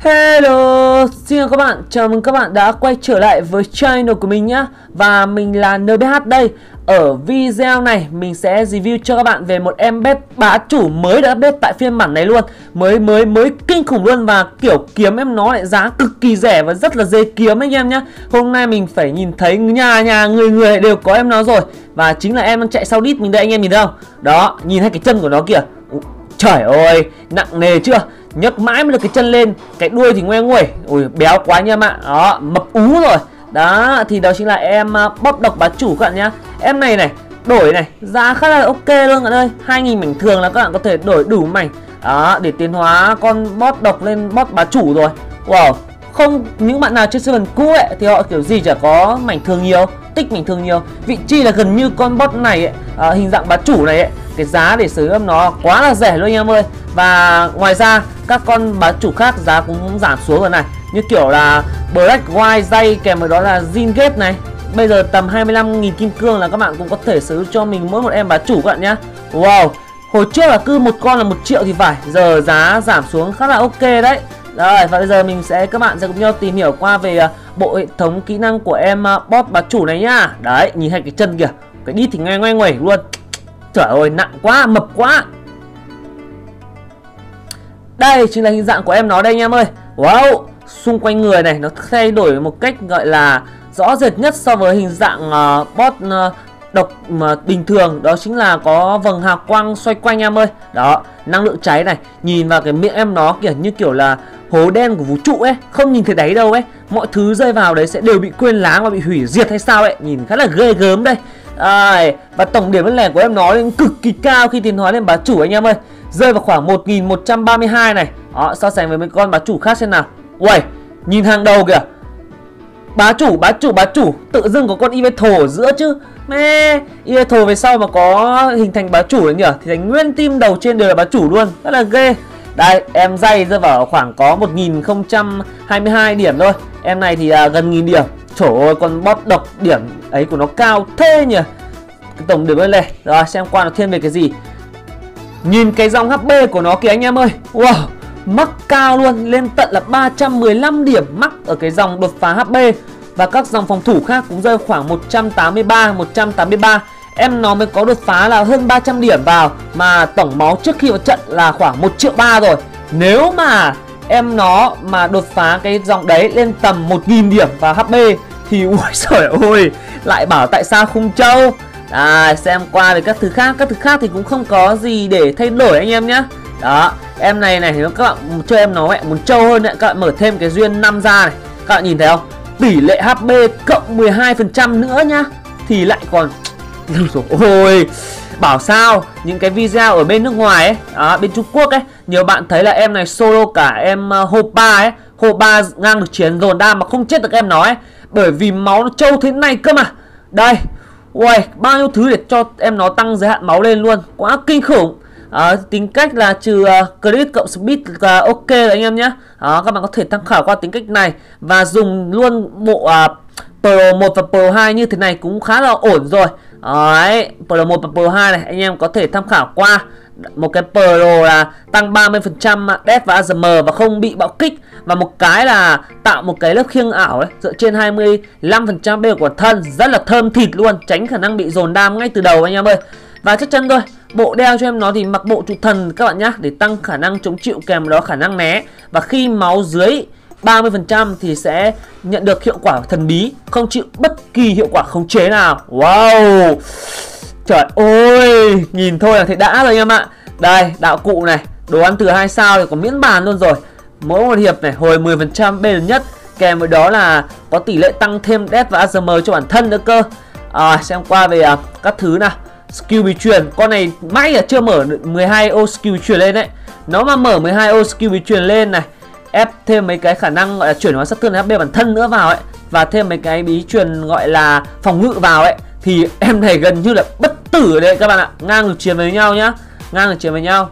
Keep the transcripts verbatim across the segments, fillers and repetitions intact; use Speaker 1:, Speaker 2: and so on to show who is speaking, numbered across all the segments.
Speaker 1: Hello, xin chào các bạn, chào mừng các bạn đã quay trở lại với channel của mình nhé. Và mình là en bê hát đây. Ở video này mình sẽ review cho các bạn về một em bếp bá chủ mới được update tại phiên bản này luôn. Mới mới mới kinh khủng luôn, và kiểu kiếm em nó lại giá cực kỳ rẻ và rất là dễ kiếm anh em nhé. Hôm nay mình phải nhìn thấy nhà nhà người người đều có em nó rồi. Và chính là em đang chạy sau đít mình đây, anh em nhìn thấy không? Đó, nhìn thấy cái chân của nó kìa. Trời ơi, nặng nề chưa? Nhấc mãi mới được cái chân lên, cái đuôi thì ngoe nguẩy. Ui, béo quá anh em ạ. Đó, mập ú rồi. Đó, thì đó chính là em uh, bóp độc bá chủ các bạn nhá. Em này này, đổi này, giá khá là ok luôn bạn ơi. hai nghìn mảnh thường là các bạn có thể đổi đủ mảnh. Đó, để tiến hóa con bóp độc lên bóp bá chủ rồi. Wow, không, những bạn nào chơi seven cũ ấy thì họ kiểu gì chả có mảnh thường nhiều, tích mảnh thường nhiều. Vị trí là gần như con bot này ấy, à, hình dạng bá chủ này ấy, cái giá để sử dụng nó quá là rẻ luôn anh em ơi. Và ngoài ra các con bá chủ khác giá cũng giảm xuống rồi này, như kiểu là Black White dây kèm với đó là Zin Gate này. Bây giờ tầm hai mươi lăm nghìn kim cương là các bạn cũng có thể sử dụng cho mình mỗi một em bá chủ các bạn nhá. Wow, hồi trước là cứ một con là một triệu thì phải, giờ giá giảm xuống khá là ok đấy. Rồi, và bây giờ mình sẽ các bạn sẽ cùng nhau tìm hiểu qua về uh, bộ hệ thống kỹ năng của em uh, boss bá chủ này nhá. Đấy, nhìn hai cái chân kìa, cái đít thì ngoe ngoe ngoẩy luôn. Trời ơi, nặng quá, mập quá. Đây chính là hình dạng của em nó đây anh em ơi. Wow, xung quanh người này nó thay đổi một cách gọi là rõ rệt nhất so với hình dạng uh, boss uh, độc mà bình thường. Đó chính là có vầng hào quang xoay quanh em ơi. Đó, năng lượng cháy này. Nhìn vào cái miệng em nó kiểu như kiểu là hố đen của vũ trụ ấy, không nhìn thấy đáy đâu ấy. Mọi thứ rơi vào đấy sẽ đều bị quên lãng và bị hủy diệt hay sao ấy. Nhìn khá là ghê gớm đây. À, và tổng điểm vấn lẻ của em nó lên cực kỳ cao khi tiến hóa lên bá chủ anh em ơi. Rơi vào khoảng một nghìn một trăm ba mươi hai này. Đó, so sánh với mấy con bá chủ khác xem nào. Uầy, nhìn hàng đầu kìa. Bá chủ, bá chủ, bá chủ. Tự dưng có con Yveltal ở giữa chứ. Mẹ, Yveltal về sau mà có hình thành bá chủ đấy nhỉ, thì thành nguyên team đầu trên đều là bá chủ luôn. Rất là ghê. Đây, em dây rơi vào khoảng có một nghìn không trăm hai mươi hai điểm thôi. Em này thì à, gần nghìn điểm. Trời ơi, con boss độc điểm ấy của nó cao thế nhỉ. Cái tổng điểm ơi này. Rồi, xem qua nó thiên về cái gì. Nhìn cái dòng hát pê của nó kìa anh em ơi. Wow, mắc cao luôn, lên tận là ba trăm mười lăm điểm mắc ở cái dòng đột phá hát pê. Và các dòng phòng thủ khác cũng rơi khoảng một trăm tám mươi ba, một trăm tám mươi ba. Em nó mới có đột phá là hơn ba trăm điểm vào, mà tổng máu trước khi vào trận là khoảng một triệu ba rồi. Nếu mà em nó mà đột phá cái dòng đấy lên tầm một nghìn điểm vào hát pê thì ui trời ơi, lại bảo tại sao không trâu. À, xem qua về các thứ khác, các thứ khác thì cũng không có gì để thay đổi anh em nhé. Đó, em này này thì các bạn chơi em nó muốn trâu hơn ấy, các bạn mở thêm cái duyên năm ra này. Các bạn nhìn thấy không? Tỷ lệ hát pê cộng mười hai phần trăm nữa nhá, thì lại còn ôi, bảo sao những cái video ở bên nước ngoài ấy, đó, bên Trung Quốc ấy, nhiều bạn thấy là em này solo cả em uh, Hoppa ấy, Hoppa ngang được chiến dồn đam mà không chết được em nó ấy, bởi vì máu nó trâu thế này cơ mà. Đây, ui, bao nhiêu thứ để cho em nó tăng giới hạn máu lên luôn, quá kinh khủng. À, tính cách là trừ uh, crit cộng speed là ok rồi anh em nhé. Đó, các bạn có thể tham khảo qua tính cách này và dùng luôn bộ uh, Pro một và Pro hai như thế này cũng khá là ổn rồi. Đấy, Pro một và Pro hai này anh em có thể tham khảo qua. Một cái Pro là tăng ba mươi phần trăm death và a giê em và không bị bạo kích, và một cái là tạo một cái lớp khiêng ảo ấy, dựa trên hai mươi lăm phần trăm bê của thân, rất là thơm thịt luôn, tránh khả năng bị dồn đam ngay từ đầu anh em ơi. Và chắc chắn thôi, bộ đeo cho em nó thì mặc bộ trụ thần các bạn nhá, để tăng khả năng chống chịu kèm đó khả năng né. Và khi máu dưới ba mươi phần trăm thì sẽ nhận được hiệu quả thần bí, không chịu bất kỳ hiệu quả khống chế nào. Wow, trời ơi, nhìn thôi là thấy đã rồi anh em ạ. Đây, đạo cụ này, đồ ăn từ hai sao thì có miễn bàn luôn rồi. Mỗi một hiệp này hồi mười phần trăm bê lớn nhất, kèm với đó là có tỷ lệ tăng thêm death và a giê em cho bản thân nữa cơ. À, xem qua về uh, các thứ nào. Skill bí truyền, con này mãi là chưa mở mười hai ô skill bí truyền lên đấy. Nó mà mở mười hai ô skill bí truyền lên này, ép thêm mấy cái khả năng gọi là chuyển hóa sát thương hát pê bản thân nữa vào ấy, và thêm mấy cái bí truyền gọi là phòng ngự vào ấy, thì em này gần như là bất tử đấy các bạn ạ. Ngang được chiến với nhau nhá, ngang được chiến với nhau.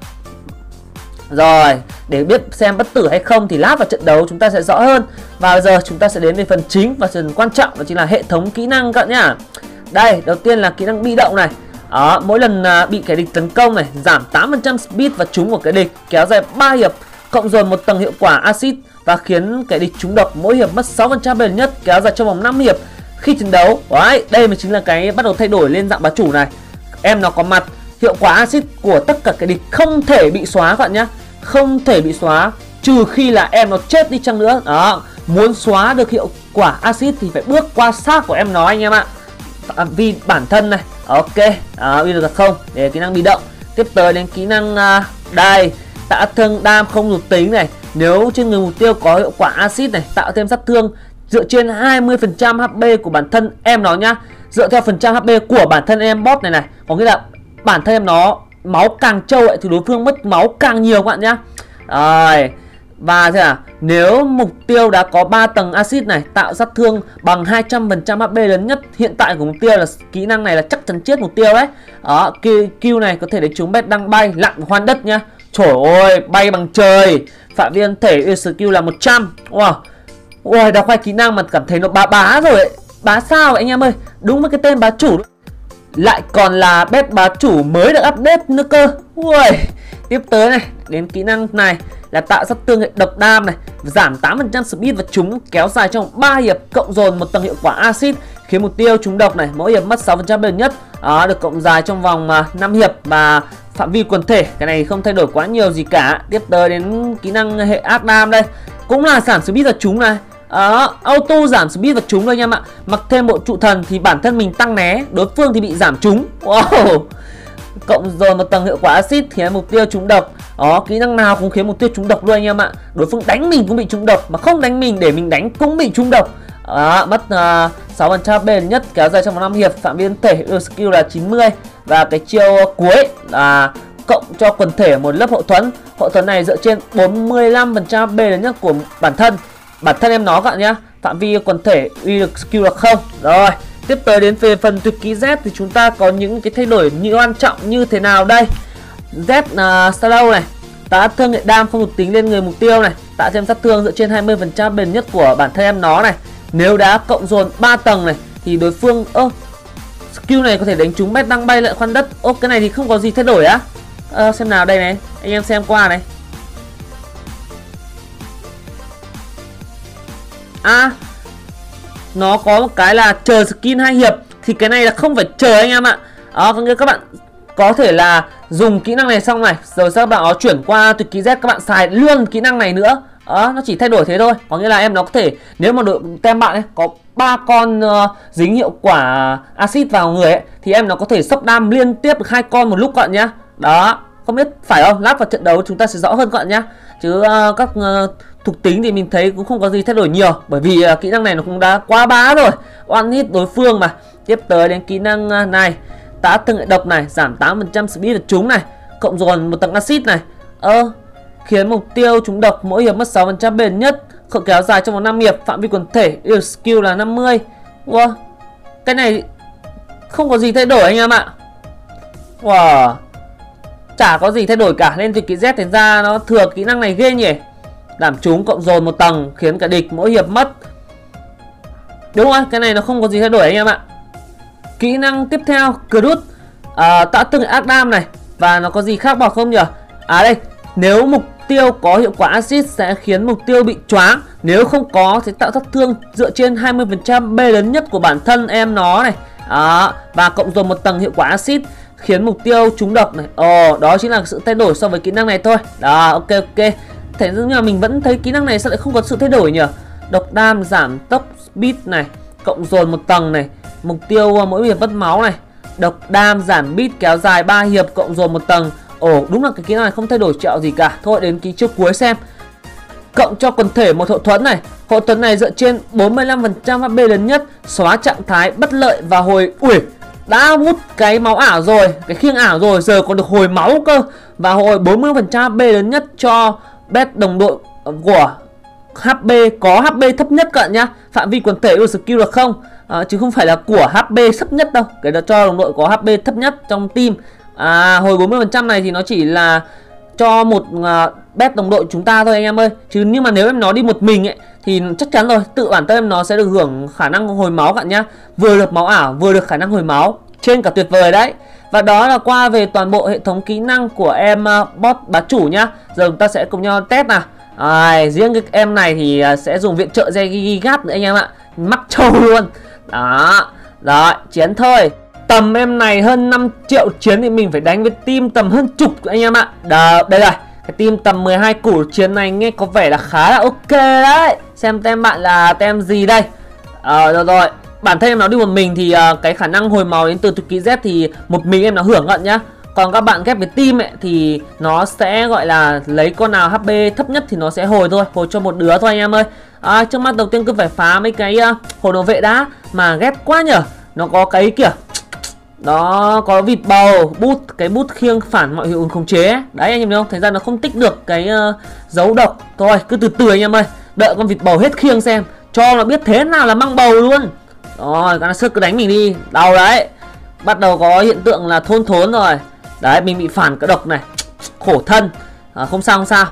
Speaker 1: Rồi, để biết xem bất tử hay không thì lát vào trận đấu chúng ta sẽ rõ hơn. Và bây giờ chúng ta sẽ đến với phần chính và phần quan trọng, đó chính là hệ thống kỹ năng các bạn nhá. Đây, đầu tiên là kỹ năng bị động này. Đó, mỗi lần à, bị kẻ địch tấn công này, giảm tám phần trăm speed và trúng của kẻ địch, kéo dài ba hiệp. cộng dồn một tầng hiệu quả axit và khiến kẻ địch trúng độc, mỗi hiệp mất sáu phần trăm bền nhất, kéo dài trong vòng năm hiệp khi chiến đấu. Đấy, đây mới chính là cái bắt đầu thay đổi lên dạng bá chủ này. Em nó có mặt hiệu quả axit của tất cả kẻ địch không thể bị xóa các bạn nhé, không thể bị xóa trừ khi là em nó chết đi chăng nữa. Đó, muốn xóa được hiệu quả axit thì phải bước qua xác của em nó anh em ạ. Phạm vi bản thân này, ok, à, bây giờ không để kỹ năng bị động. Tiếp tới đến kỹ năng uh, đây, tạo thương đam không thuộc tính này. Nếu trên người mục tiêu có hiệu quả axit này, tạo thêm sát thương dựa trên hai mươi phần trăm hát pê của bản thân em nó nhá, dựa theo phần trăm hát pê của bản thân em boss này này, có nghĩa là bản thân em nó máu càng trâu ấy, thì đối phương mất máu càng nhiều các bạn nhá. Rồi, và thế à, nếu mục tiêu đã có ba tầng axit này, tạo sát thương bằng hai trăm phần trăm hát pê lớn nhất hiện tại của mục tiêu, là kỹ năng này là chắc chắn chết mục tiêu đấy. Đó, Q này có thể để chúng bét đang bay lặn khoan đất nhá. Trời ơi, bay bằng trời. Phạm vi thân thể skill là một trăm. Wow. Ôi, đọc hai kỹ năng mà cảm thấy nó bá bá rồi ấy. Bá sao anh em ơi, đúng với cái tên bá chủ. Lại còn là bét bá chủ mới được update nữa cơ. Ui. Tiếp tới này, đến kỹ năng này là tạo sát thương hệ độc đam này, giảm tám phần trăm speed và chúng kéo dài trong ba hiệp, cộng dồn một tầng hiệu quả axit khiến mục tiêu trúng độc này, mỗi hiệp mất sáu phần trăm bền nhất. Đó, được cộng dài trong vòng uh, năm hiệp và phạm vi quần thể. Cái này không thay đổi quá nhiều gì cả. Tiếp tới đến kỹ năng hệ ác đam đây, cũng là giảm speed và chúng này. Đó, auto giảm speed và chúng thôi anh em ạ. Mặc thêm bộ trụ thần thì bản thân mình tăng né, đối phương thì bị giảm chúng. Wow. Cộng dồn một tầng hiệu quả axit khiến mục tiêu trúng độc. Đó, kỹ năng nào cũng khiến mục tiêu trúng độc luôn anh em ạ. Đối phương đánh mình cũng bị trúng độc, mà không đánh mình để mình đánh cũng bị trúng độc. Đó, mất uh, sáu phần trăm bền nhất, kéo dài trong năm hiệp, phạm vi thân thể skill là chín mươi. Và cái chiêu cuối là cộng cho quần thể một lớp hậu thuẫn. Hậu thuẫn này dựa trên bốn mươi lăm phần trăm bền nhất của bản thân bản thân em nó các bạn nhé. Phạm vi quần thể uy lực skill là không. Rồi, tiếp tới đến về phần tuyệt kỹ Z thì chúng ta có những cái thay đổi như quan trọng như thế nào đây. Z uh, Shadow này, tạo sát thương hệ đam không thuộc tính lên người mục tiêu này, tạo thêm sát thương dựa trên hai mươi phần trăm bền nhất của bản thân em nó này. Nếu đã cộng dồn ba tầng này thì đối phương ơ skill này có thể đánh trúng bét đang bay lại khoan đất. Ô, cái này thì không có gì thay đổi á. Ờ, xem nào đây này, anh em xem qua này. À, nó có một cái là chờ skin hai hiệp, thì cái này là không phải chờ anh em ạ. Đó, có nghĩa các bạn có thể là dùng kỹ năng này xong này, rồi sau đó chuyển qua tuyệt kỹ Z, các bạn xài luôn kỹ năng này nữa. Đó, nó chỉ thay đổi thế thôi. Có nghĩa là em nó có thể, nếu mà đội tem bạn ấy có ba con uh, dính hiệu quả axit vào người ấy, thì em nó có thể sốc đam liên tiếp được hai con một lúc các bạn nhá. Đó, không biết phải không? Lát vào trận đấu chúng ta sẽ rõ hơn các bạn nhá. Chứ uh, các uh, thuộc tính thì mình thấy cũng không có gì thay đổi nhiều, bởi vì uh, kỹ năng này nó cũng đã quá bá rồi, one hit đối phương mà. Tiếp tới đến kỹ năng uh, này, tạo thương hệ độc này, giảm tám phần trăm speed của chúng này, cộng dồn một tầng axit này. Ơ, khiến mục tiêu trúng độc, mỗi hiệp mất sáu phần trăm bền nhất, không kéo dài trong vòng năm hiệp, phạm vi quần thể được skill là năm mươi. Wow, cái này không có gì thay đổi anh em ạ. Wow, chả có gì thay đổi cả. Lên tuyệt kỹ Z thì ra nó thừa kỹ năng này ghê nhỉ. Giảm trúng cộng dồn một tầng khiến cả địch mỗi hiệp mất. Đúng rồi, cái này nó không có gì thay đổi anh em ạ. Kỹ năng tiếp theo, Crud, à, tạo thương ác đam này. Và nó có gì khác bảo không nhỉ? À đây, nếu mục tiêu có hiệu quả axit sẽ khiến mục tiêu bị choáng. Nếu không có thì tạo sát thương dựa trên hai mươi phần trăm B lớn nhất của bản thân em nó này. Đó, và cộng dồn một tầng hiệu quả axit khiến mục tiêu trúng độc này. Ồ, đó chính là sự thay đổi so với kỹ năng này thôi. Đó, ok ok. Thế nhưng mà mình vẫn thấy kỹ năng này sao lại không có sự thay đổi nhỉ? Độc đam giảm tốc speed này, cộng dồn một tầng này, mục tiêu mỗi hiệp mất máu này. Độc đam giảm beat kéo dài ba hiệp, cộng dồn một tầng. Ồ, đúng là cái kỹ năng này không thay đổi chẹo gì cả. Thôi đến kỹ chiêu cuối xem. Cộng cho quần thể một hậu thuẫn này. Hậu thuẫn này dựa trên bốn mươi lăm phần trăm hát pê lớn nhất, xóa trạng thái bất lợi và hồi. Ui, đã hút cái máu ảo rồi, cái khiêng ảo rồi, giờ còn được hồi máu cơ. Và hồi bốn mươi phần trăm hát pê lớn nhất cho bet đồng đội của hát pê có hát pê thấp nhất các bạn nhá. Phạm vi quần thể skill là không, à, chứ không phải là của hát pê thấp nhất đâu. Cái đó cho đồng đội có hát pê thấp nhất trong team. À, hồi bốn mươi phần trăm này thì nó chỉ là cho một uh, bet đồng đội chúng ta thôi anh em ơi. Chứ nhưng mà nếu em nó đi một mình ấy thì chắc chắn rồi, tự bản thân em nó sẽ được hưởng khả năng hồi máu các bạn nhá. Vừa được máu ảo, vừa được khả năng hồi máu, trên cả tuyệt vời đấy. Và đó là qua về toàn bộ hệ thống kỹ năng của em uh, boss bá chủ nhá. Giờ chúng ta sẽ cùng nhau test nào. À, riêng cái em này thì uh, sẽ dùng viện trợ Gigat nữa anh em ạ. Mắc trâu luôn. Đó. Rồi, chiến thôi. Tầm em này hơn năm triệu chiến thì mình phải đánh với team tầm hơn chục anh em ạ. Đó, đây rồi. Cái team tầm mười hai củ chiến này nghe có vẻ là khá là ok đấy. Xem tem bạn là tem gì đây. Ờ, rồi rồi. Bản thân em nó đi một mình thì uh, cái khả năng hồi máu đến từ tuyệt kỹ Z thì một mình em nó hưởng nhận nhá. Còn các bạn ghép với team ấy thì nó sẽ gọi là lấy con nào hát pê thấp nhất thì nó sẽ hồi thôi, hồi cho một đứa thôi anh em ơi. À, trước mắt đầu tiên cứ phải phá mấy cái uh, hồ đồ vệ đã. Mà ghép quá nhở. Nó có cái kìa. Đó, có vịt bầu, bút, cái bút khiêng phản mọi hiệu ứng khống chế ấy. Đấy anh em thấy không? Thành ra nó không tích được cái uh, dấu độc. Thôi, cứ từ từ anh em ơi. Đợi con vịt bầu hết khiêng xem. Cho nó biết thế nào là mang bầu luôn. Rồi, con sức cứ đánh mình đi. Đau đấy. Bắt đầu có hiện tượng là thôn thốn rồi. Đấy, mình bị phản cái độc này. Khổ thân. À, không sao, không sao.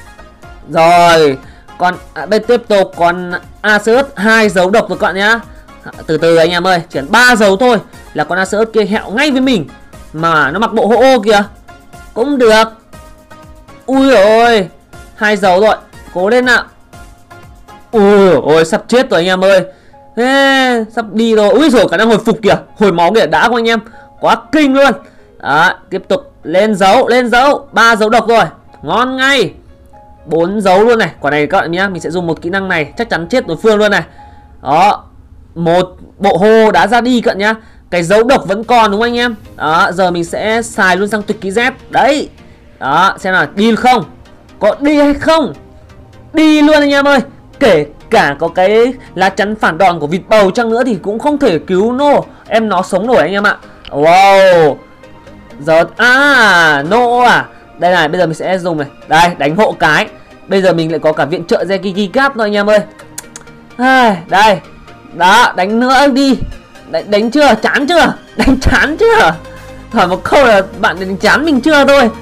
Speaker 1: Rồi. Còn à, bên tiếp tục còn Aseus hai dấu độc rồi các bạn nhá. À, từ từ anh em ơi. Chỉ cần ba dấu thôi là con Aseus kia hẹo ngay với mình. Mà nó mặc bộ hộ ô kìa. Cũng được. Ui ôi. Hai dấu rồi. Cố lên nào. Ui ôi, sắp chết rồi anh em ơi. Ê, sắp đi rồi. Úi rồi, khả năng hồi phục kìa. Hồi máu kìa, đã của anh em. Quá kinh luôn. Đó, tiếp tục lên dấu, lên dấu. Ba dấu độc rồi. Ngon ngay. Bốn dấu luôn này. Quả này các bạn nhá, mình sẽ dùng một kỹ năng này chắc chắn chết đối phương luôn này. Đó. Một bộ hô đã ra đi cận nhá. Cái dấu độc vẫn còn đúng không anh em? Đó, giờ mình sẽ xài luôn sang tuyệt kỹ Z. Đấy. Đó, xem nào, đi không? Có đi hay không? Đi luôn anh em ơi. Kể cả có cái lá chắn phản đòn của vịt bầu chăng nữa thì cũng không thể cứu nô em nó sống nổi anh em ạ. Wow. Giờ à nô à. Đây này, bây giờ mình sẽ dùng này. Đây, đánh hộ cái. Bây giờ mình lại có cả viện trợ Gigat rồi anh em ơi. À, đây. Đó, đánh nữa đi. Đánh, đánh chưa? Chán chưa? Đánh chán chưa? Hỏi một câu là bạn đánh chán mình chưa thôi.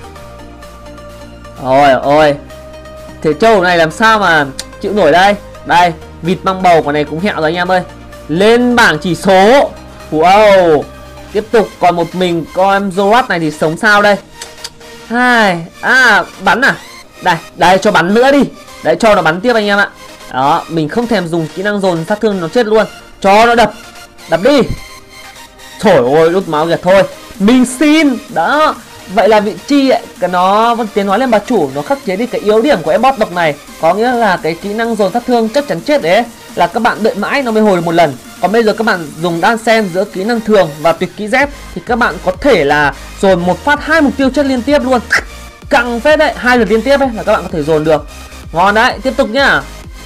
Speaker 1: Ôi ôi. Thế trâu này làm sao mà chịu nổi đây. Đây, vịt mang bầu quả này cũng hẹo rồi anh em ơi. Lên bảng chỉ số. Wow. Tiếp tục còn một mình con em Zorat này thì sống sao đây. Hai. À, bắn à. Đây, đây cho bắn nữa đi. Đấy, cho nó bắn tiếp anh em ạ. Đó, mình không thèm dùng kỹ năng dồn sát thương nó chết luôn. Cho nó đập. Đập đi. Trời ơi, đút máu kìa. Thôi, mình xin. Đó. Vậy là vị chi ấy, cái nó vẫn tiến hóa lên bà chủ, nó khắc chế đi cái yếu điểm của em boss độc này. Có nghĩa là cái kỹ năng dồn sát thương chắc chắn chết đấy. Là các bạn đợi mãi nó mới hồi một lần. Còn bây giờ các bạn dùng đan xen giữa kỹ năng thường và tuyệt kỹ Z thì các bạn có thể là dồn một phát hai mục tiêu chết liên tiếp luôn. Căng phết đấy, hai lượt liên tiếp ấy là các bạn có thể dồn được. Ngon đấy, tiếp tục nhá.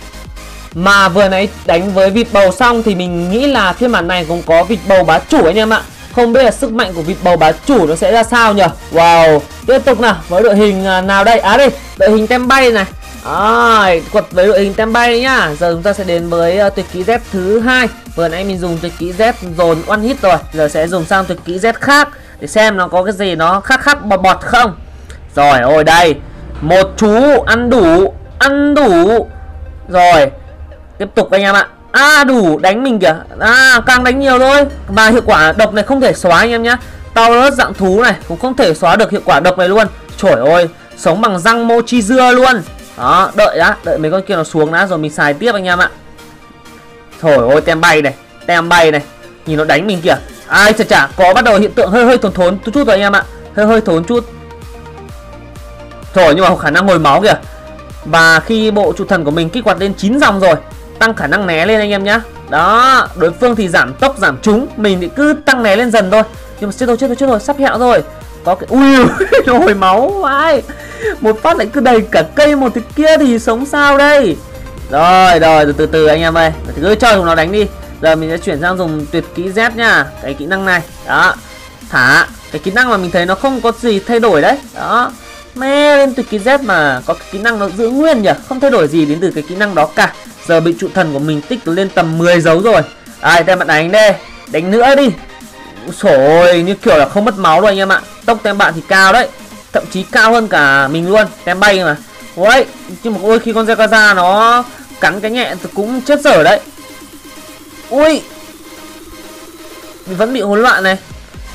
Speaker 1: Mà vừa nãy đánh với vịt bầu xong thì mình nghĩ là phiên bản này cũng có vịt bầu bá chủ anh em ạ. Không biết là sức mạnh của vịt bầu bá chủ nó sẽ ra sao nhỉ. Wow. Tiếp tục nào, với đội hình nào đây? À đây, đội hình tem bay này. À, quật với đội hình tem bay nhá. Giờ chúng ta sẽ đến với uh, tuyệt kỹ Z thứ hai. Vừa nãy mình dùng tuyệt kỹ Z dồn one hit rồi. Giờ sẽ dùng sang tuyệt kỹ Z khác để xem nó có cái gì nó khác khác bọt bọt không. Rồi, ôi đây. Một chú ăn đủ, ăn đủ. Rồi. Tiếp tục anh em ạ. À đủ, đánh mình kìa. À càng đánh nhiều thôi. Và hiệu quả độc này không thể xóa anh em nhá. Taurus dạng thú này cũng không thể xóa được hiệu quả độc này luôn. Trời ơi, sống bằng răng mochi dưa luôn. Đó, đợi đã, đợi mấy con kia nó xuống đã rồi mình xài tiếp anh em ạ. Trời ơi, tem bay này, tem bay này. Nhìn nó đánh mình kìa. Ai chà chà, có bắt đầu hiện tượng hơi hơi thốn thốn chút chút rồi anh em ạ. Hơi hơi thốn chút. Trời, nhưng mà khả năng hồi máu kìa. Và khi bộ trụ thần của mình kích hoạt lên chín dòng rồi, tăng khả năng né lên anh em nhá. Đó, đối phương thì giảm tốc, giảm trúng, mình thì cứ tăng né lên dần thôi. Nhưng mà chết rồi, chết rồi, chết rồi, sắp hẹo rồi. Có cái ui nó hồi máu vai. Một phát lại cứ đầy cả cây một thế kia thì sống sao đây. Rồi, rồi, từ từ từ anh em ơi. Cứ cho chúng nó đánh đi. Giờ mình sẽ chuyển sang dùng tuyệt kỹ Z nhá. Cái kỹ năng này. Đó. Thả. Cái kỹ năng mà mình thấy nó không có gì thay đổi đấy. Đó. Mẹ lên tuyệt kỹ Z mà có cái kỹ năng nó giữ nguyên nhỉ. Không thay đổi gì đến từ cái kỹ năng đó cả. Giờ bị trụ thần của mình tích lên tầm mười dấu rồi. Ai tem bạn đánh đây. Đánh nữa đi. Trời ơi, như kiểu là không mất máu đâu anh em ạ. Tốc tem bạn thì cao đấy. Thậm chí cao hơn cả mình luôn. Tem bay mà. Ôi, nhưng mà ôi khi con Zekaza nó cắn cái nhẹ thì cũng chết dở đấy. Ui. Vẫn bị hỗn loạn này.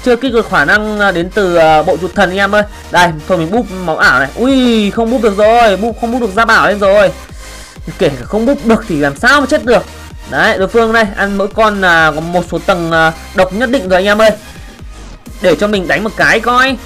Speaker 1: chưa kích được khả năng đến từ uh, bộ chuột thần anh em ơi. Đây thôi mình búp máu ảo này. Ui không búp được rồi, búp không búp được giáp ảo lên rồi. Kể cả không búp được thì làm sao mà chết được. Đấy đối phương đây ăn mỗi con là uh, có một số tầng uh, độc nhất định rồi anh em ơi. Để cho mình đánh một cái coi.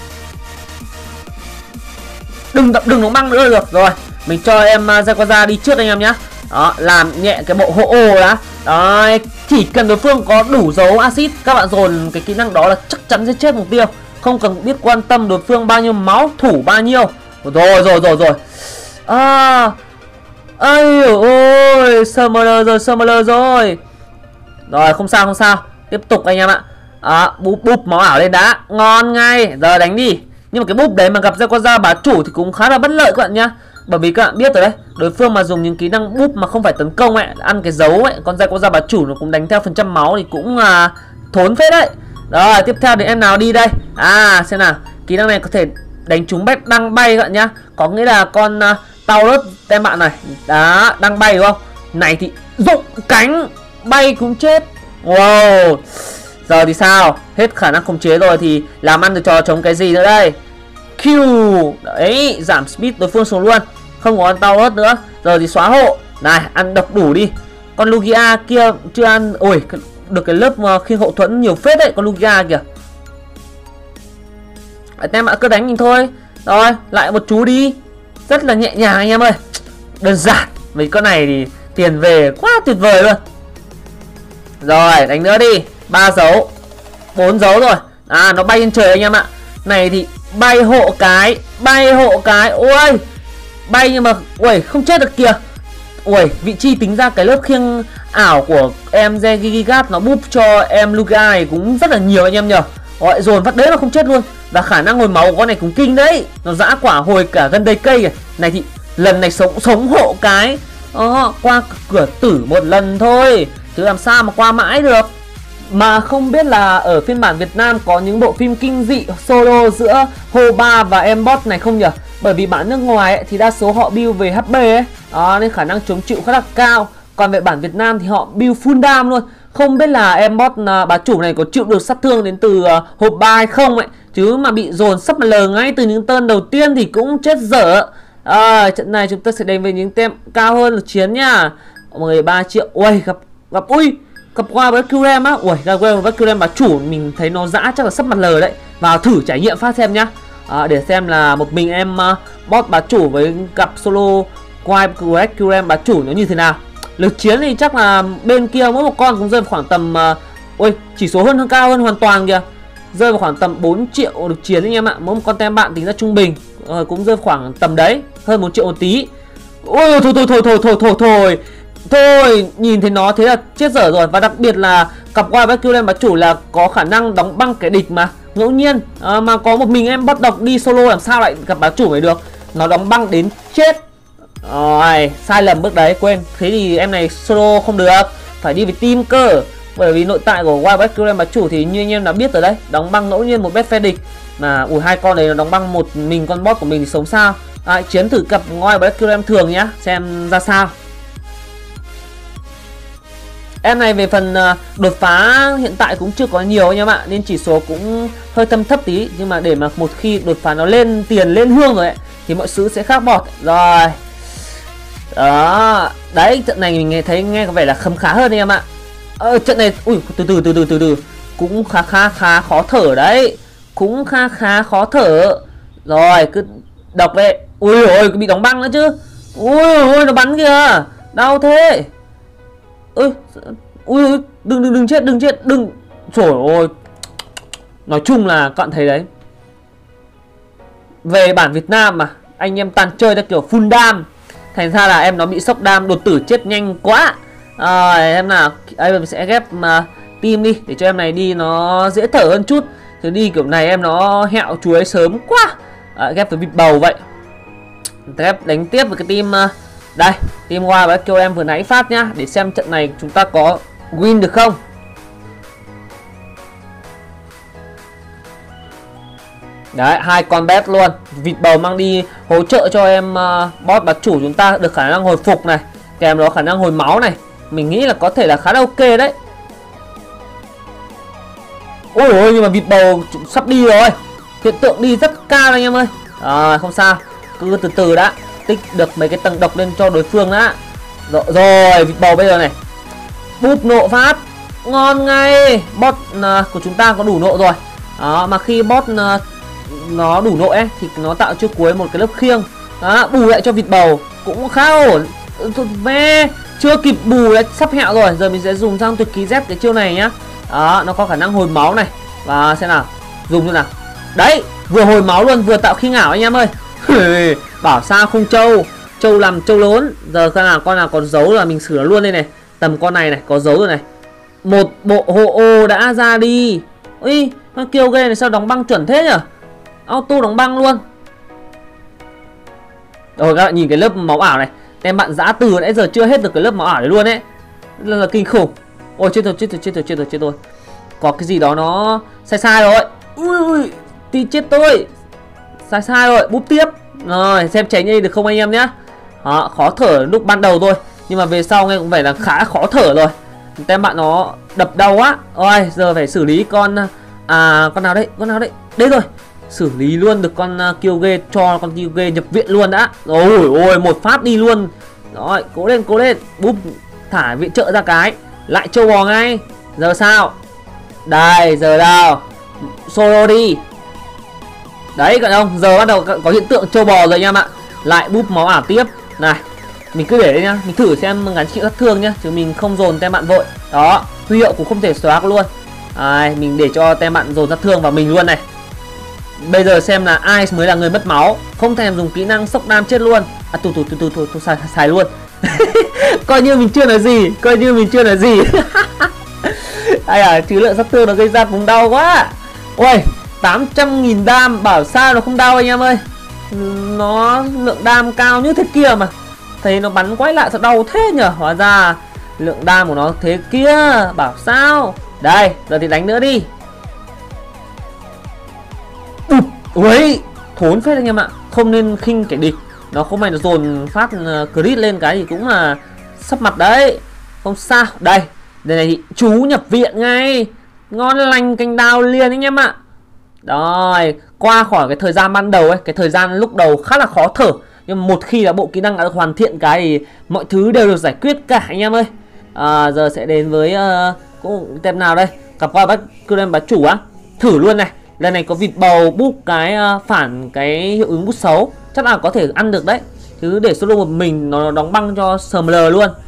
Speaker 1: Đừng đừng nó băng nữa được rồi. Mình cho em uh, Rayquaza đi trước anh em nhá. Đó làm nhẹ cái bộ hộ ô đã. Đấy chỉ cần đối phương có đủ dấu axit, các bạn dồn cái kỹ năng đó là chắc chắn sẽ chết mục tiêu. Không cần biết quan tâm đối phương bao nhiêu máu, thủ bao nhiêu. Rồi rồi rồi rồi. À ây ôi Summoner rồi, Summoner rồi. Rồi không sao không sao. Tiếp tục anh em ạ. À, búp búp máu ảo lên đã. Ngon ngay. Giờ đánh đi. Nhưng mà cái búp đấy mà gặp Rayquaza bá chủ thì cũng khá là bất lợi các bạn nhá. Bởi vì các bạn biết rồi đấy, đối phương mà dùng những kỹ năng búp mà không phải tấn công ấy, ăn cái dấu ấy, con Rayquaza bá chủ nó cũng đánh theo phần trăm máu thì cũng à, thốn phết đấy. Rồi tiếp theo đến em nào đi đây. À xem nào. Kỹ năng này có thể đánh trúng bét đang bay các bạn nhá. Có nghĩa là con uh, Taurus tem bạn này. Đó đang bay đúng không. Này thì rụng cánh bay cũng chết. Wow. Giờ thì sao? Hết khả năng khống chế rồi thì làm ăn được trò chống cái gì nữa đây. Q. Đấy giảm speed đối phương xuống luôn. Không có con Taurus nữa. Giờ thì xóa hộ. Này ăn độc đủ đi. Con Lugia kia chưa ăn. Ôi được cái lớp khiên hậu thuẫn nhiều phết đấy. Con Lugia kìa. Tem bạn cứ đánh mình thôi. Rồi lại một chú đi. Rất là nhẹ nhàng anh em ơi. Đơn giản. Mấy con này thì tiền về quá tuyệt vời luôn. Rồi đánh nữa đi. Ba dấu, bốn dấu rồi. À nó bay lên trời anh em ạ. Này thì bay hộ cái, bay hộ cái. Ôi bay nhưng mà ui không chết được kìa. Ui vị trí tính ra cái lớp khiêng ảo của em Regigigas nó búp cho em Lugia này cũng rất là nhiều anh em nhờ. Gọi dồn phát đấy mà không chết luôn. Và khả năng hồi máu của con này cũng kinh đấy. Nó dã quả hồi cả gần đây cây này. Này thì lần này sống sống hộ cái. Đó, qua cửa tử một lần thôi chứ làm sao mà qua mãi được. Mà không biết là ở phiên bản Việt Nam có những bộ phim kinh dị solo giữa Hô Ba và em bot này không nhỉ? Bởi vì bản nước ngoài ấy, thì đa số họ build về hát pê ấy. Đó, nên khả năng chống chịu khá là cao. Còn về bản Việt Nam thì họ build full dam luôn. Không biết là em bot uh, bà chủ này có chịu được sát thương đến từ uh, hộp ba hay không ấy. Chứ mà bị dồn sắp lờ ngay từ những turn đầu tiên thì cũng chết dở. À, trận này chúng ta sẽ đến với những tem cao hơn là chiến nha. mười ba triệu. Ui gặp gặp ui gặp qua với Qrem á. Ui gặp qua với Qrem bà chủ mình thấy nó dã chắc là sắp mặt lờ đấy. Vào thử trải nghiệm phát xem nhá. À, để xem là một mình em uh, bot bà chủ với gặp solo qua Qrem bà chủ nó như thế nào. Lực chiến thì chắc là bên kia mỗi một con cũng rơi vào khoảng tầm uh, ôi chỉ số hơn hơn cao hơn hoàn toàn kìa. Rơi vào khoảng tầm bốn triệu lực chiến anh em ạ. Mỗi một con tem bạn tính ra trung bình uh, cũng rơi khoảng tầm đấy, hơn một triệu một tí. Ôi thôi thôi thôi thôi thôi thôi thôi. Thôi nhìn thấy nó thế là chết dở rồi. Và đặc biệt là cặp qua với Qlen bà chủ là có khả năng đóng băng kẻ địch mà ngẫu nhiên à, mà có một mình em bắt độc đi solo làm sao lại gặp bà chủ này được. Nó đóng băng đến chết. Rồi sai lầm bước đấy quên. Thế thì em này solo không được, phải đi với team cơ. Bởi vì nội tại của Wild Black Qlen bà chủ thì như anh em đã biết rồi đấy, đóng băng ngẫu nhiên một bet phe địch. Mà ui hai con này nó đóng băng một mình con boss của mình thì sống sao. À, chiến thử cặp Wild Black Qlen thường nhá, xem ra sao. Em này về phần uh, đột phá hiện tại cũng chưa có nhiều anh em ạ, nên chỉ số cũng hơi thâm thấp tí. Nhưng mà để mà một khi đột phá nó lên tiền lên hương rồi ấy, thì mọi thứ sẽ khác bọt. Rồi đó, đấy trận này mình nghe thấy nghe có vẻ là khấm khá hơn anh em ạ. Ờ, trận này ui từ từ từ từ từ từ cũng khá khá khá khó thở đấy, cũng khá khá khó thở. Rồi cứ độc đấy. Ui ôi bị đóng băng nữa chứ. Ui ôi nó bắn kìa, đau thế. Ui ui ui đừng đừng đừng chết đừng chết đừng. Trời ơi, nói chung là các bạn thấy đấy, về bản Việt Nam mà anh em toàn chơi theo kiểu full dam, thành ra là em nó bị sốc đam đột tử chết nhanh quá. À, em nào ấy mình sẽ ghép mà team đi để cho em này đi nó dễ thở hơn chút, chứ đi kiểu này em nó hẹo chuối sớm quá. À, ghép với vịt bầu vậy. Ghép đánh tiếp với cái team uh, đây team qua với kêu em vừa nãy phát nhá, để xem trận này chúng ta có win được không. Đấy hai con bet luôn, vịt bầu mang đi hỗ trợ cho em uh, boss bà chủ chúng ta được khả năng hồi phục này, kèm đó khả năng hồi máu này. Mình nghĩ là có thể là khá là ok đấy. Ôi ôi, nhưng mà vịt bầu sắp đi rồi. Hiện tượng đi rất cao anh em ơi. À, không sao, cứ từ từ đã, tích được mấy cái tầng độc lên cho đối phương đã. Rồi, rồi vịt bầu bây giờ này, búp nộ phát, ngon ngay. Bot uh, của chúng ta có đủ nộ rồi. Đó, mà khi bot uh, nó đủ nộ ấy thì nó tạo cho cuối một cái lớp khiêng. Đó, bù lại cho vịt bầu cũng khá ổn. Ve chưa kịp bù đã sắp hẹo rồi. Giờ mình sẽ dùng sang tuyệt ký Z cái chiêu này nhá. Đó, nó có khả năng hồi máu này. Và xem nào, dùng như nào. Đấy, vừa hồi máu luôn, vừa tạo khiêng ảo anh em ơi. Bảo sao không trâu. Trâu làm trâu lớn. Giờ con nào con nào còn dấu là mình sửa luôn đây này. Tầm con này này, có dấu rồi này. Một bộ hộ ô đã ra đi. Ui, con kêu ghê này sao đóng băng chuẩn thế nhỉ? Auto đóng băng luôn. Rồi các bạn nhìn cái lớp máu ảo này. Tem bạn giã từ nãy giờ chưa hết được cái lớp máu ảo đấy luôn ấy. Là, là kinh khủng. Ôi chết rồi, chết rồi, chết rồi, chết rồi, chết rồi. Có cái gì đó nó sai sai rồi. Ui ui, tí chết tôi. Sai sai rồi, búp tiếp. Rồi, xem tránh đi được không anh em nhá. Đó, khó thở lúc ban đầu thôi. Nhưng mà về sau nghe cũng phải là khá khó thở rồi. Tem bạn nó đập đau quá. Ôi, giờ phải xử lý con... À, con nào đấy, con nào đấy. Đây rồi. Xử lý luôn được con uh, Kyoge, cho con Kyoge nhập viện luôn đã. Ôi ôi, một phát đi luôn. Rồi, cố lên, cố lên. Búp, thả viện trợ ra cái. Lại trâu bò ngay. Giờ sao? Đây, giờ nào. Solo đi. Đấy các ông, giờ bắt đầu có hiện tượng trâu bò rồi anh em ạ. Lại búp máu ảo tiếp. Này, mình cứ để đấy nhá, mình thử xem gắn chịu sát thương nhá, chứ mình không dồn tem bạn vội. Đó, huy hiệu cũng không thể xóa luôn. À, mình để cho tem bạn dồn sát thương vào mình luôn này. Bây giờ xem là ai mới là người mất máu. Không thèm dùng kỹ năng sốc đam chết luôn. À tù tù tù tù tù, tù xài, xài luôn. Coi như mình chưa nói gì. Coi như mình chưa nói gì. Ai à, chứ lượng sát thương nó gây ra vùng đau quá. Ôi, tám trăm nghìn đam. Bảo sao nó không đau anh em ơi. Nó lượng đam cao như thế kia mà. Thấy nó bắn quay lại sao đau thế nhở. Hóa ra lượng đam của nó thế kia. Bảo sao. Đây, giờ thì đánh nữa đi. Ui, thốn phết anh em ạ. Không nên khinh kẻ địch. Nó không phải là dồn phát uh, crit lên cái thì cũng là sắp mặt đấy. Không sao. Đây, đây này thì chú nhập viện ngay. Ngon lành cành đào liền anh em ạ. Rồi, qua khỏi cái thời gian ban đầu ấy. Cái thời gian lúc đầu khá là khó thở. Nhưng mà một khi là bộ kỹ năng đã được hoàn thiện cái thì mọi thứ đều được giải quyết cả anh em ơi. À, giờ sẽ đến với uh, cũng tem nào đây. Cặp qua bắt cư đem bá chủ á. Thử luôn này. Lần này có vịt bầu búp cái uh, phản cái hiệu ứng bút xấu. Chắc là có thể ăn được đấy. Chứ để solo một mình nó đóng băng cho sờ mờ lờ luôn.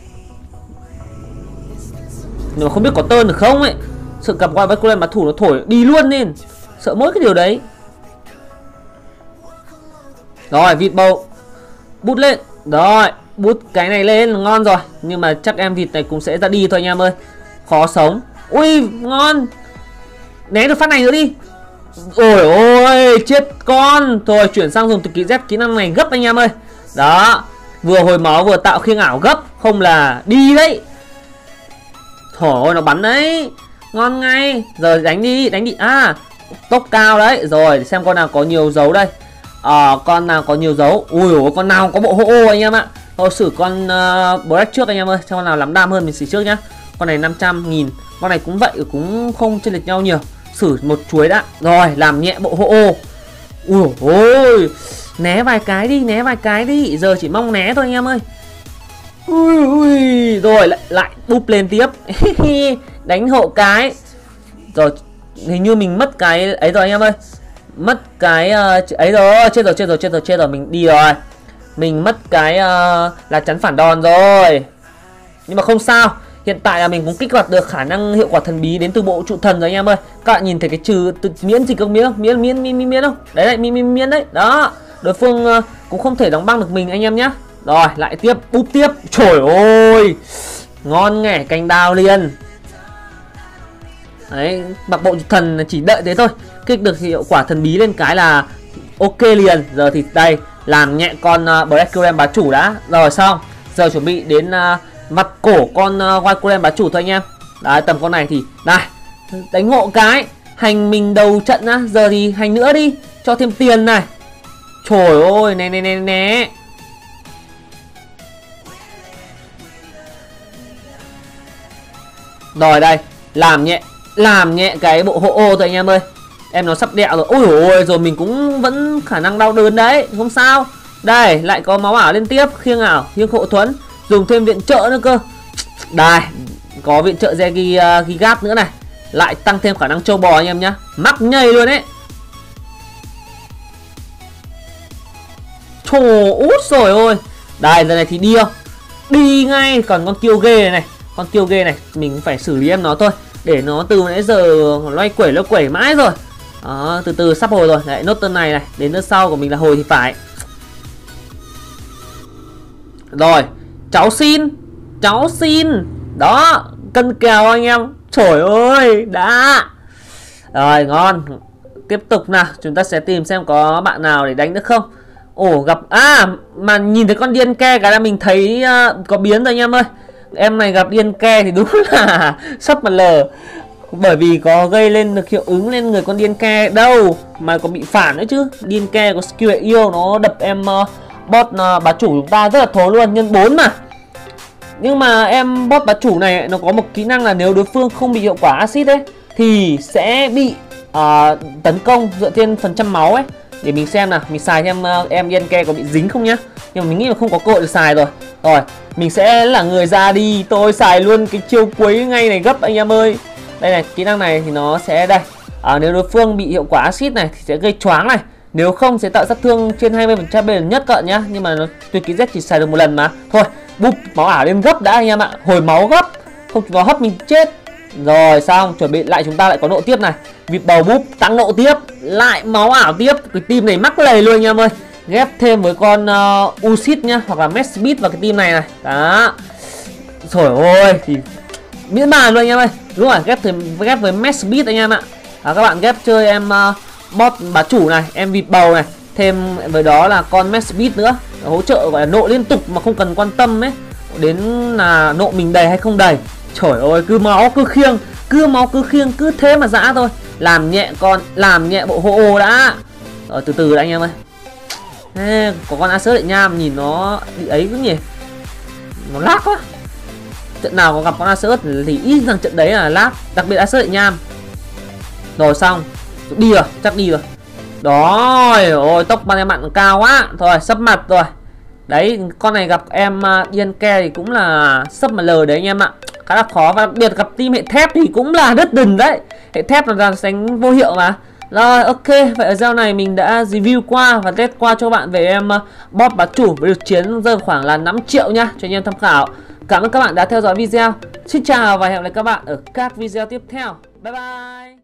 Speaker 1: Nhưng mà không biết có tơn được không ấy. Sợ cặp qua bắt cư đem bá thủ nó thổi đi luôn nên. Sợ mỗi cái điều đấy. Rồi vịt bầu bút lên. Rồi bút cái này lên ngon rồi. Nhưng mà chắc em vịt này cũng sẽ ra đi thôi anh em ơi. Khó sống. Ui ngon. Né được phát này nữa đi. Ôi ôi chết con. Thôi chuyển sang dùng tuyệt kỹ Z kỹ năng này gấp anh em ơi. Đó, vừa hồi máu vừa tạo khiêng ảo gấp. Không là đi đấy. Thôi ơi nó bắn đấy. Ngon ngay. Giờ đánh đi, đánh đi. À, tốc cao đấy. Rồi để xem con nào có nhiều dấu đây. Ờ, à, con nào có nhiều dấu. Ui ôi, con nào có bộ hộ ô anh em ạ. Thôi xử con uh, Black trước anh em ơi. Xem con nào lắm đam hơn mình xử trước nhá. Con này năm trăm nghìn. Con này cũng vậy, cũng không chênh lệch nhau nhiều. Xử một chuối đã. Rồi làm nhẹ bộ hộ ô. Ui ôi, né vài cái đi, né vài cái đi. Giờ chỉ mong né thôi anh em ơi. Ui ui. Rồi lại, lại búp lên tiếp. Đánh hộ cái. Rồi hình như mình mất cái ấy rồi anh em ơi. Mất cái uh, ấy rồi. Chết rồi, chết rồi, chết rồi, chết rồi. Mình đi rồi. Mình mất cái uh, lá chắn phản đòn rồi. Nhưng mà không sao. Hiện tại là mình cũng kích hoạt được khả năng hiệu quả thần bí đến từ bộ trụ thần rồi anh em ơi. Các bạn nhìn thấy cái trừ từ miễn gì không, miễn không, miễn miễn miễn miễn không. Đấy đấy, miễn miễn miễn đấy. Đó. Đối phương uh, cũng không thể đóng băng được mình anh em nhá. Rồi, lại tiếp, búp tiếp. Trời ơi. Ngon nghẻ cành đào liền. Đấy, mặc bộ trụ thần chỉ đợi thế thôi. Kích được hiệu quả thần bí lên cái là ok liền. Giờ thì đây, làm nhẹ con uh, Black Current bá chủ đã. Rồi xong. Giờ chuẩn bị đến uh, vặt cổ con uh, White Current bá chủ thôi anh em. Đấy, tầm con này thì đây, đánh hộ cái. Hành mình đầu trận á. Giờ thì hành nữa đi, cho thêm tiền này. Trời ơi, né né né né. Rồi đây, làm nhẹ làm nhẹ cái bộ hộ ô thôi anh em ơi. Em nó sắp đẹo rồi. Ôi ôi, rồi mình cũng vẫn khả năng đau đớn đấy, không sao. Đây, lại có máu ảo liên tiếp, khiêng ảo, khiêng hộ thuẫn, dùng thêm viện trợ nữa cơ. Đây, có viện trợ Zegi uh, Gigat nữa này. Lại tăng thêm khả năng trâu bò anh em nhá. Mắc nhây luôn đấy. Trời út rồi ôi. Đây, lần này thì đi không? Đi ngay. Còn con tiêu ghê này này. Con tiêu ghê này, mình phải xử lý em nó thôi. Để nó từ nãy giờ loay quẩy loay quẩy mãi rồi. Đó, từ từ sắp hồi rồi. Đấy, nốt tân này này. Đến nốt sau của mình là hồi thì phải. Rồi, cháu xin. Cháu xin. Đó, cân kèo anh em. Trời ơi, đã. Rồi, ngon. Tiếp tục nào, chúng ta sẽ tìm xem có bạn nào để đánh được không. Ồ, gặp... À, mà nhìn thấy con điên ke cái là mình thấy uh, có biến rồi anh em ơi. Em này gặp điên ke thì đúng là sắp mà lờ. Bởi vì có gây lên được hiệu ứng lên người con điên ke đâu mà có bị phản nữa chứ. Điên ke có skill yêu, nó đập em uh, bot uh, bá chủ chúng ta rất là thố luôn, nhân bốn mà. Nhưng mà em bot bá chủ này nó có một kỹ năng là nếu đối phương không bị hiệu quả axit ấy thì sẽ bị uh, tấn công dựa trên phần trăm máu ấy. Để mình xem nào, mình xài xem uh, em điên ke có bị dính không nhá. Nhưng mà mình nghĩ là không có cơ hội được xài rồi. Rồi, mình sẽ là người ra đi. Tôi xài luôn cái chiêu cuối ngay này gấp anh em ơi. Đây này, kỹ năng này thì nó sẽ đây à, nếu đối phương bị hiệu quả axit này thì sẽ gây choáng này. Nếu không sẽ tạo sát thương trên hai mươi phần trăm bên nhất cận nhá. Nhưng mà nó tuyệt kỹ Z chỉ xài được một lần mà. Thôi, búp máu ảo lên gấp đã anh em ạ. Hồi máu gấp, không nó hấp mình chết. Rồi xong, chuẩn bị lại chúng ta lại có nộ tiếp này. Vịt bầu búp tăng nộ tiếp, lại máu ảo tiếp. Cái team này mắc lầy luôn anh em ơi. Ghép thêm với con uh, Usyk nhá, hoặc là Mesbit vào cái team này này. Đó. Trời ơi, thì miễn bàn luôn anh em ơi. Đúng rồi, ghép thêm ghép với Mesbit anh em ạ. À, các bạn ghép chơi em uh, bot bá chủ này, em vịt bầu này, thêm với đó là con Mesbit nữa, hỗ trợ gọi là nộ liên tục mà không cần quan tâm ấy đến là nộ mình đầy hay không đầy. Trời ơi, cứ máu cứ khiêng, cứ máu cứ khiêng, cứ thế mà dã thôi. Làm nhẹ con, làm nhẹ bộ hộ ô đã. Rồi từ từ đã anh em ơi. Ê, có con Asus lại nham nhìn nó bị ấy cứ nhỉ, nó lag quá. Trận nào có gặp con Asus thì ít rằng trận đấy là lag, đặc biệt Asus lại nham. Rồi xong, đi rồi, chắc đi rồi. Đó, ôi tốc ban em mặn cao quá. Thôi sắp mặt rồi. Đấy, con này gặp em uh, điên ke thì cũng là sắp mà lờ đấy anh em ạ. Khá là khó, và đặc biệt gặp team hệ thép thì cũng là đất đần đấy. Hệ thép là dàn sánh vô hiệu mà. Rồi ok, vậy ở video này mình đã review qua và test qua cho bạn về em uh, bot bá chủ với được chiến rơi khoảng là năm triệu nha, cho anh em tham khảo. Cảm ơn các bạn đã theo dõi video. Xin chào và hẹn gặp lại các bạn ở các video tiếp theo. Bye bye.